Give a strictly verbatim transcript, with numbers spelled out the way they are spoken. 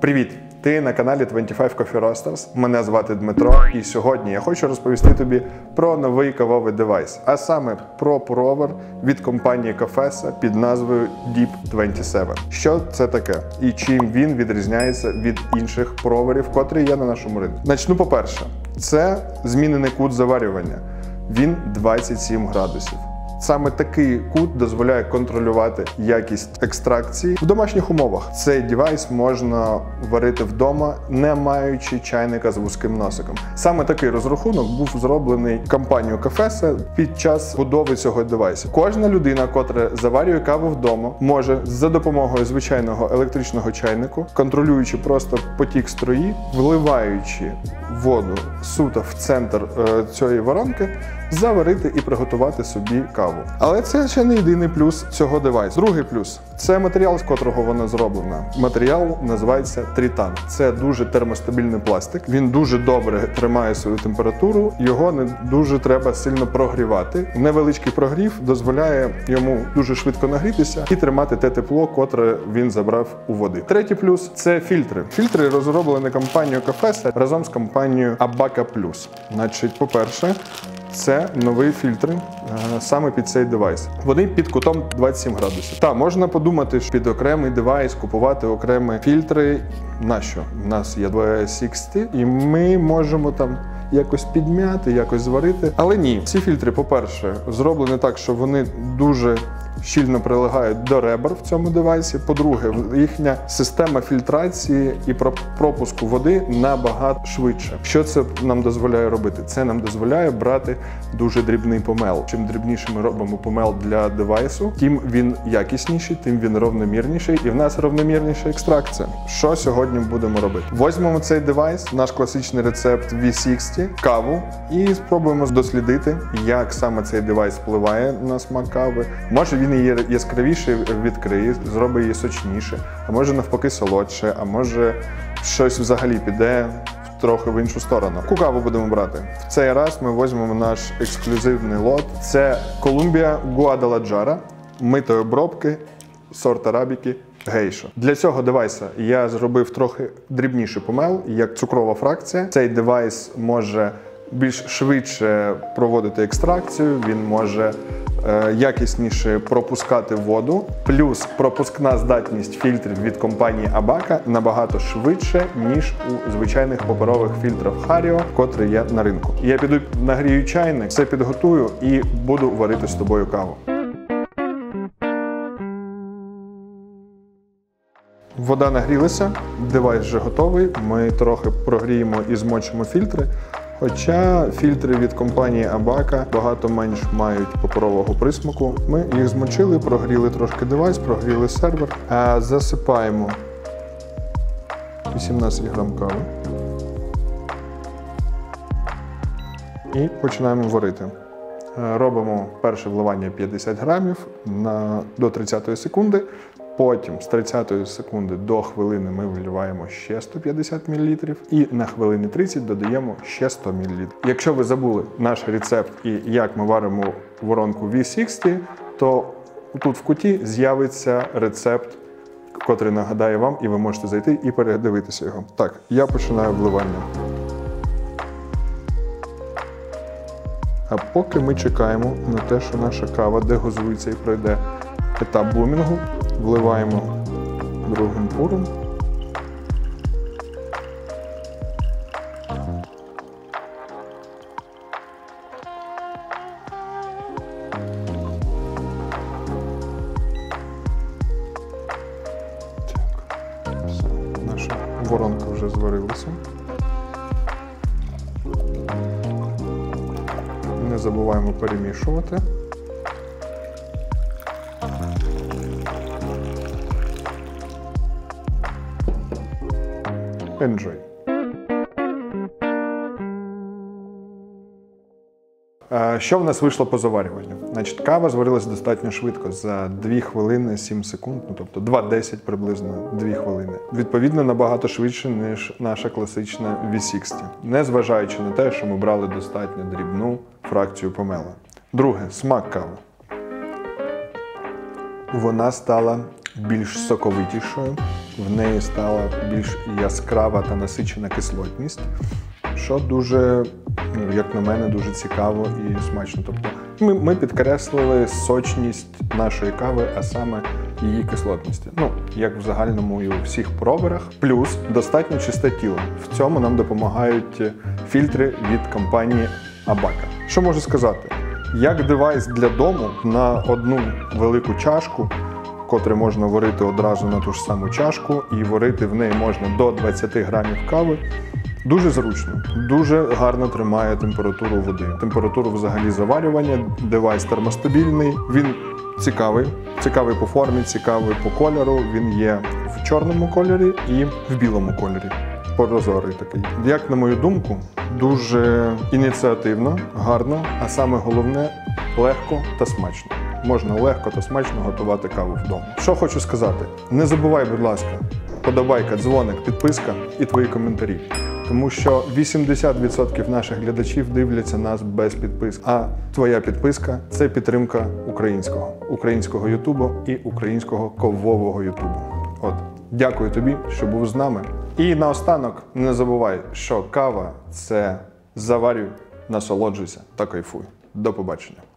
Привіт! Ти на каналі двадцять п'ять Coffee Roasters. Мене звати Дмитро, і сьогодні я хочу розповісти тобі про новий кавовий девайс, а саме про провер від компанії Cofessa під назвою Deep двадцять сім. Що це таке і чим він відрізняється від інших проверів, котрі є на нашому ринку? Начну по-перше, це змінений кут заварювання. Він двадцять сім градусів. Саме такий кут дозволяє контролювати якість екстракції в домашніх умовах. Цей девайс можна варити вдома, не маючи чайника з вузьким носиком. Саме такий розрахунок був зроблений компанією Cofessa під час будови цього девайсу. Кожна людина, котра заварює каву вдома, може за допомогою звичайного електричного чайнику, контролюючи просто потік струї, вливаючи воду суто в центр е, цієї воронки, заварити і приготувати собі каву. Але це ще не єдиний плюс цього девайсу. Другий плюс – це матеріал, з котрого вона зроблена. Матеріал називається тритан. Це дуже термостабільний пластик. Він дуже добре тримає свою температуру, його не дуже треба сильно прогрівати. Невеличкий прогрів дозволяє йому дуже швидко нагрітися і тримати те тепло, котре він забрав у води. Третій плюс – це фільтри. Фільтри розроблені компанією Cofessa разом з компанією Abaca Plus. Значить, по-перше, це нові фільтри саме під цей девайс. Вони під кутом двадцять сім градусів. Так, можна подумати, що під окремий девайс купувати окремі фільтри. Нащо? У нас є дві шістдесят, і ми можемо там якось підмяти, якось зварити. Але ні, ці фільтри, по-перше, зроблені так, що вони дуже щільно прилягають до ребер в цьому девайсі. По-друге, їхня система фільтрації і пропуску води набагато швидше. Що це нам дозволяє робити? Це нам дозволяє брати дуже дрібний помел. Чим дрібніше ми робимо помел для девайсу, тим він якісніший, тим він рівномірніший, і в нас рівномірніша екстракція. Що сьогодні будемо робити? Візьмемо цей девайс, наш класичний рецепт ві шістдесят, каву, і спробуємо дослідити, як саме цей девайс впливає на смак кави. Може він її яскравіше відкриє, зробить її сочніше, а може навпаки солодше, а може щось взагалі піде трохи в іншу сторону. Яку каву будемо брати? В цей раз ми візьмемо наш ексклюзивний лот. Це Columbia Guadalajara, митої обробки, сорт арабіки Гейшо. Для цього девайса я зробив трохи дрібніший помел, як цукрова фракція. Цей девайс може більш швидше проводити екстракцію, він може е, якісніше пропускати воду, плюс пропускна здатність фільтрів від компанії Abaca набагато швидше, ніж у звичайних паперових фільтрах Hario, котрі є на ринку. Я піду нагрію чайник, все підготую і буду варити з тобою каву. Вода нагрілася, девайс вже готовий, ми трохи прогріємо і змочимо фільтри. Хоча фільтри від компанії Abaca багато менш мають паперового присмаку. Ми їх змочили, прогріли трошки девайс, прогріли сервер. А засипаємо вісімнадцять грам кави і починаємо варити. Робимо перше вливання п'ятдесят грамів на, до тридцятої секунди. Потім з тридцятої секунди до хвилини ми вливаємо ще сто п'ятдесят мілілітрів і на хвилини тридцять додаємо ще сто мілілітрів. Якщо ви забули наш рецепт і як ми варимо воронку ві шістдесят, то тут в куті з'явиться рецепт, котрий нагадає вам, і ви можете зайти і передивитися його. Так, я починаю вливання. А поки ми чекаємо на те, що наша кава дегазується і пройде етап бумінгу, вливаємо другим пуром. Так, все, наша воронка вже зварилася. Не забуваємо перемішувати. Enjoy. Що в нас вийшло по заварюванню? Значить, кава зварилась достатньо швидко, за дві хвилини сім секунд, ну, тобто два десять приблизно, дві хвилини. Відповідно, набагато швидше, ніж наша класична ві шістдесят, незважаючи на те, що ми брали достатньо дрібну фракцію помела. Друге, смак кави. Вона стала більш соковитішою, в неї стала більш яскрава та насичена кислотність, що дуже, ну, як на мене, дуже цікаво і смачно. Тобто ми, ми підкреслили сочність нашої кави, а саме її кислотності. Ну, як в загальному і у всіх проверах. Плюс достатньо чисте тіло. В цьому нам допомагають фільтри від компанії Abaca. Що можу сказати? Як девайс для дому на одну велику чашку, котру можна варити одразу на ту ж саму чашку, і варити в неї можна до двадцяти грамів кави, дуже зручно, дуже гарно тримає температуру води. Температуру взагалі заварювання, девайс термостабільний, він цікавий, цікавий по формі, цікавий по кольору, він є в чорному кольорі і в білому кольорі. Прозорий такий. Як на мою думку, дуже ініціативно, гарно, а саме головне – легко та смачно. Можна легко та смачно готувати каву вдома. Що хочу сказати? Не забувай, будь ласка, подобайка, дзвоник, підписка і твої коментарі. Тому що вісімдесят відсотків наших глядачів дивляться нас без підписки. А твоя підписка – це підтримка українського, українського ютубу і українського кавового ютубу. От, дякую тобі, що був з нами. І наостанок не забувай, що кава – це заварюй, насолоджуйся та кайфуй. До побачення.